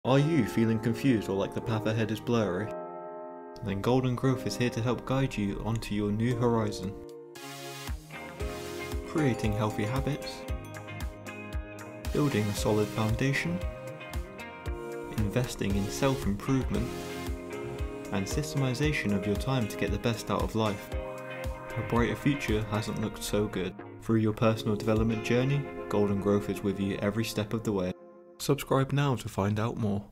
Are you feeling confused or like the path ahead is blurry? Then Golden Growth is here to help guide you onto your new horizon. Creating healthy habits, building a solid foundation, investing in self-improvement, and systemization of your time to get the best out of life. A brighter future hasn't looked so good. Through your personal development journey, Golden Growth is with you every step of the way. Subscribe now to find out more.